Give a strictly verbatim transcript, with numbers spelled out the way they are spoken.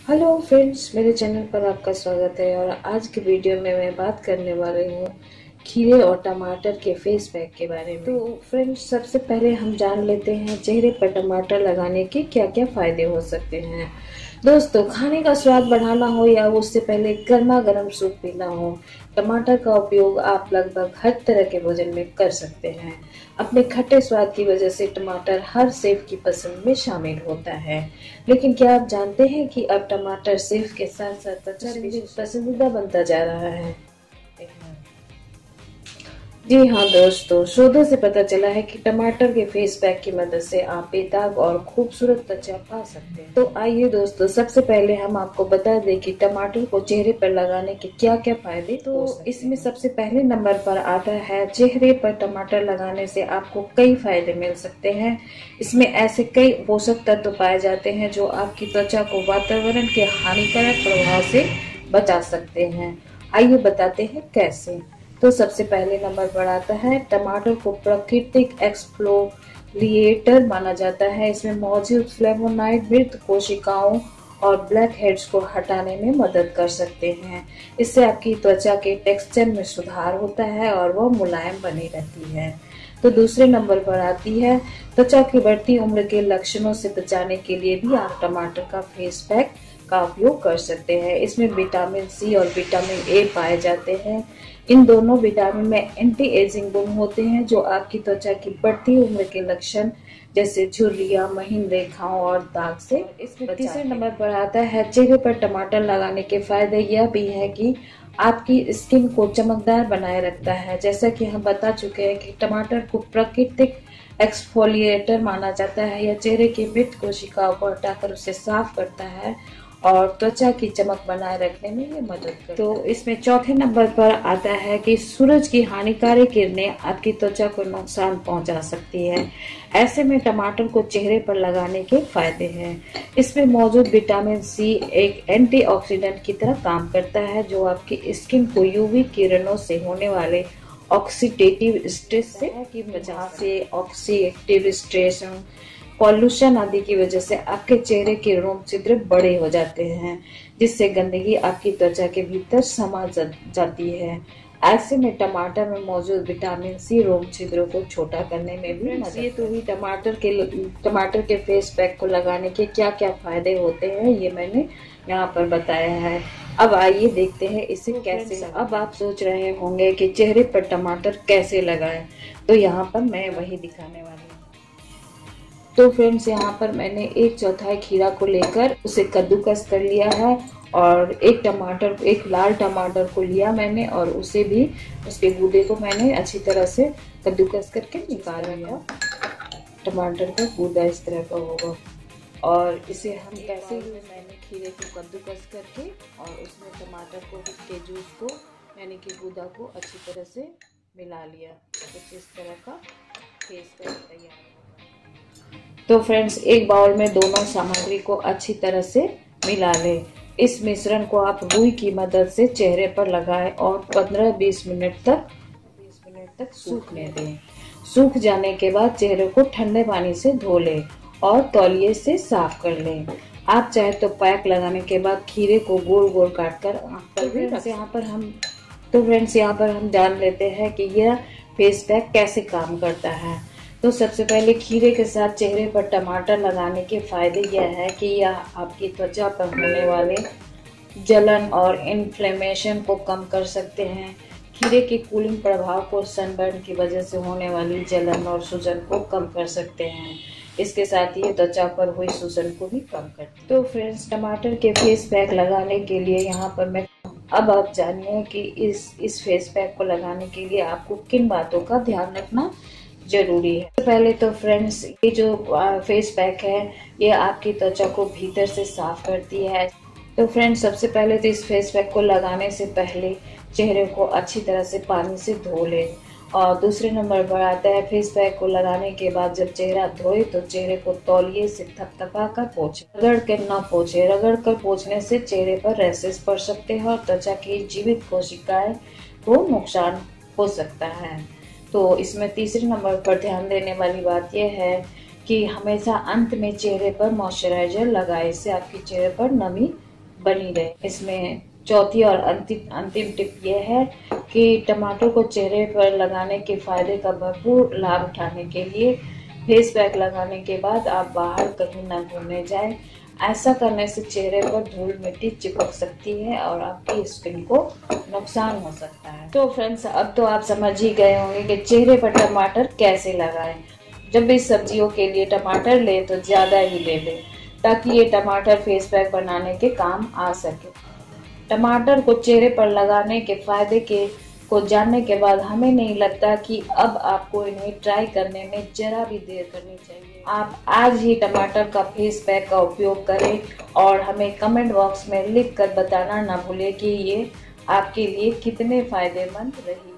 Hello friends, मेरे channel पर आपका स्वागत है। और आज की वीडियो में मैं बात करने वाली हूँ खीरे और टमाटर के फेस पैक के बारे में। तो फ्रेंड्स, सबसे पहले हम जान लेते हैं चेहरे पर टमाटर लगाने के क्या क्या फायदे हो सकते हैं। दोस्तों, खाने का स्वाद बढ़ाना हो या उससे पहले गर्मा गर्म सूप पीना हो, टमाटर का उपयोग आप लगभग हर तरह के भोजन में कर सकते हैं। अपने खट्टे स्वाद की वजह से टमाटर हर शेफ की पसंद में शामिल होता है। लेकिन क्या आप जानते हैं कि अब टमाटर शेफ के साथ साथ त्वचा भी पसंदीदा बनता जा रहा है। जी हाँ दोस्तों, शोधों से पता चला है कि टमाटर के फेस पैक की मदद से आप बेदाग और खूबसूरत त्वचा पा सकते हैं। तो आइए दोस्तों, सबसे पहले हम आपको बता दें कि टमाटर को चेहरे पर लगाने के क्या क्या फायदे। तो इसमें सबसे पहले नंबर पर आता है, चेहरे पर टमाटर लगाने से आपको कई फायदे मिल सकते हैं। इसमें ऐसे कई पोषक तत्व पाए जाते हैं जो आपकी त्वचा को वातावरण के हानिकारक प्रभाव से बचा सकते हैं। आइए बताते हैं कैसे। तो सबसे पहले नंबर पर आता है, टमाटर को प्राकृतिक एक्सफोलिएटर माना जाता है। इसमें मौजूद फ्लेवोनाइड मृत कोशिकाओं और ब्लैक हेड्स को हटाने में मदद कर सकते हैं। इससे आपकी त्वचा के टेक्सचर में सुधार होता है और वह मुलायम बनी रहती है। तो दूसरे नंबर पर आती है, त्वचा की बढ़ती उम्र के लक्षणों से बचाने के लिए भी आप टमाटर का फेस पैक का उपयोग कर सकते हैं। इसमें विटामिन सी और विटामिन ए पाए जाते हैं। इन दोनों विटामिन में एंटी एजिंग गुण होते हैं जो आपकी त्वचा की बढ़ती उम्र के लक्षण जैसे झुर्रियां, महीन रेखाओं और दाग से इसमें तीसरे नंबर पर आता है, चेहरे पर टमाटर लगाने के फायदे यह भी है कि आपकी स्किन को चमकदार बनाए रखता है। जैसा कि हम बता चुके हैं कि टमाटर को प्राकृतिक एक्सफोलिएटर माना जाता है। यह चेहरे की मृत कोशिकाओं को हटाकर उसे साफ करता है और त्वचा की चमक बनाए रखने में ये मदद करता है। तो इसमें चौथे नंबर पर आता है कि सूरज की हानिकारक किरणें आपकी त्वचा को नुकसान पहुंचा सकती है। ऐसे में टमाटर को चेहरे पर लगाने के फायदे हैं। इसमें मौजूद विटामिन सी एक एंटीऑक्सीडेंट की तरह काम करता है जो आपकी स्किन को यूवी किरणों से होने वाले ऑक्सीडेटिव स्ट्रेस से की वजह से ऑक्सीडेटिव स्ट्रेस, पॉल्यूशन आदि की वजह से आपके चेहरे के रोम छिद्र बड़े हो जाते हैं, जिससे गंदगी आपकी त्वचा के भीतर समा जाती है। ऐसे में टमाटर में मौजूद विटामिन सी रोम छिद्रों को छोटा करने में भी मदद। ये तो ही टमाटर के टमाटर के फेस पैक को लगाने के क्या क्या फायदे होते हैं, ये मैंने यहाँ पर बताया है। अब आइए देखते हैं इसे कैसे। अब आप सोच रहे होंगे कि चेहरे पर टमाटर कैसे लगाएं, तो यहाँ पर मैं वही दिखाने वाली हूँ। तो फ्रेंड्स, यहाँ पर मैंने एक चौथाई खीरा को लेकर उसे कद्दूकस कर लिया है और एक टमाटर एक लाल टमाटर को लिया मैंने और उसे भी उसके गूदे को मैंने अच्छी तरह से कद्दूकस करके निकाल लिया। टमाटर का गूदा इस तरह का होगा और इसे हम कैसे भी मैंने खीरे को कद्दूकस करके और उसमें टमाटर को के जूस को यानी कि गूदा को अच्छी तरह से मिला लिया। कुछ इस तरह का फेस पैक तैयार। तो फ्रेंड्स, एक बाउल में दोनों सामग्री को अच्छी तरह से मिला लें। इस मिश्रण को आप रुई की मदद से चेहरे पर लगाएं और पंद्रह बीस मिनट तक बीस मिनट तक सूखने दें। सूख जाने के बाद चेहरे को ठंडे पानी से धो लें और तौलिए से साफ कर लें। आप चाहे तो पैक लगाने के बाद खीरे को गोल गोल काट कर आँख पर भी रख। यहाँ पर हम तो फ्रेंड्स यहाँ पर हम जान लेते हैं कि यह फेस पैक कैसे काम करता है। तो सबसे पहले खीरे के साथ चेहरे पर टमाटर लगाने के फायदे यह है कि यह आपकी त्वचा पर होने वाले जलन और इन्फ्लेमेशन को कम कर सकते हैं। खीरे के कूलिंग प्रभाव को सनबर्न की वजह से होने वाली जलन और सूजन को कम कर सकते हैं। इसके साथ ही त्वचा पर हुई सूजन को भी कम करते हैं। तो फ्रेंड्स, टमाटर के फेस पैक लगाने के लिए यहाँ पर मैं अब आप जानिए कि इस इस फेस पैक को लगाने के लिए आपको किन बातों का ध्यान रखना जरूरी है। तो पहले तो फ्रेंड्स, ये जो फेस पैक है ये आपकी त्वचा को भीतर से साफ करती है। तो फ्रेंड्स, सबसे पहले तो इस फेस पैक को लगाने से पहले चेहरे को अच्छी तरह से पानी से धो लें। और दूसरे नंबर पर आता है, फेस पैक को लगाने के बाद जब चेहरा धोए तो चेहरे को तौलिए से थपथपा कर पोंछे, रगड़ कर न पोंछे। रगड़ कर पोंछने से चेहरे पर रैशेस पड़ सकते हैं और त्वचा की जीवित कोशिकाएं को नुकसान हो सकता है। तो इसमें तीसरे नंबर पर ध्यान देने वाली बात यह है कि हमेशा अंत में चेहरे पर मॉइस्चराइजर लगाएं। इससे आपके चेहरे पर नमी बनी रहे। इसमें चौथी और अंतिम अंतिम टिप यह है कि टमाटर को चेहरे पर लगाने के फायदे का भरपूर लाभ उठाने के लिए फेस पैक लगाने के बाद आप बाहर कहीं न घूमने जाएं। ऐसा करने से चेहरे पर धूल मिट्टी चिपक सकती है और आपकी स्किन को नुकसान हो सकता है। तो फ्रेंड्स, अब तो आप समझ ही गए होंगे कि चेहरे पर टमाटर कैसे लगाएं। जब भी सब्जियों के लिए टमाटर ले तो ज्यादा ही ले लें ताकि ये टमाटर फेस पैक बनाने के काम आ सके। टमाटर को चेहरे पर लगाने के फायदे के को जानने के बाद हमें नहीं लगता कि अब आपको इन्हें ट्राई करने में जरा भी देर करनी चाहिए। आप आज ही टमाटर का फेस पैक का उपयोग करें और हमें कमेंट बॉक्स में लिख कर बताना ना भूलें कि ये आपके लिए कितने फायदेमंद रही।